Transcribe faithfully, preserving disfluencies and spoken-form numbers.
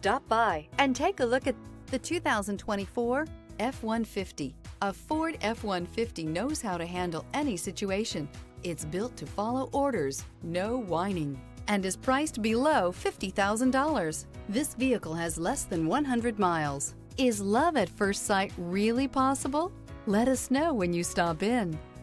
Stop by and take a look at the two thousand twenty-four F one fifty. A Ford F one fifty knows how to handle any situation. It's built to follow orders, no whining, and is priced below fifty thousand dollars. This vehicle has less than one hundred miles. Is love at first sight really possible? Let us know when you stop in.